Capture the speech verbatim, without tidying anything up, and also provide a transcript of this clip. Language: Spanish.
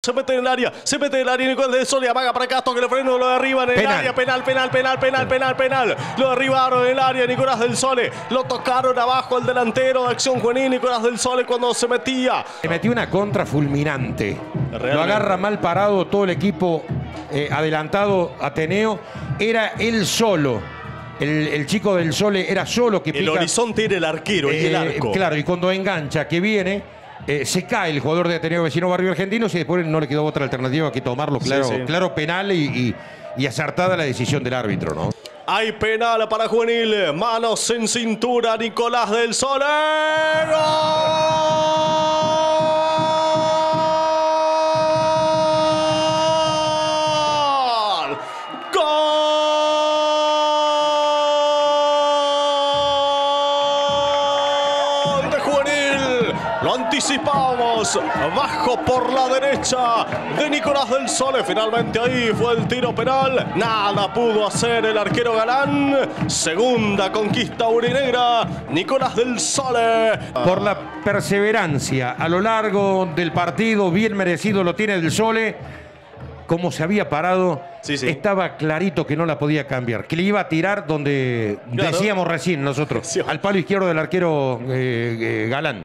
Se mete en el área, se mete en el área Nicolás del Sole, amaga para Castro que le freno, lo derriban en el Penal. área, penal, penal, penal, penal, penal, penal. Lo derribaron en el área Nicolás del Sole, lo tocaron abajo el delantero de Acción Juvenil Nicolás del Sole cuando se metía. Le metió una contra fulminante. Realmente. Lo agarra mal parado todo el equipo eh, adelantado Ateneo. Era él solo. El, el chico del Sole era solo que pica. El horizonte era el arquero y el Eh, arco. Claro, y cuando engancha que viene, eh, se cae el jugador de Ateneo Vecino Barrio Argentinos y después no le quedó otra alternativa que tomarlo. Claro, Sí, sí. claro penal y, y, y acertada la decisión del árbitro, ¿no? Hay penal para Juvenil, manos en cintura, Nicolás del Sole. ¡Gol! ¡Gol de Juvenil! Lo anticipamos, bajo por la derecha de Nicolás del Sole. Finalmente ahí fue el tiro penal. Nada pudo hacer el arquero Galán. Segunda conquista aurinegra, Nicolás del Sole. Por la perseverancia a lo largo del partido, bien merecido lo tiene del Sole. Como se había parado, Sí, sí. estaba clarito que no la podía cambiar, que le iba a tirar donde Claro. decíamos recién nosotros, Sí. al palo izquierdo del arquero eh, eh, Galán.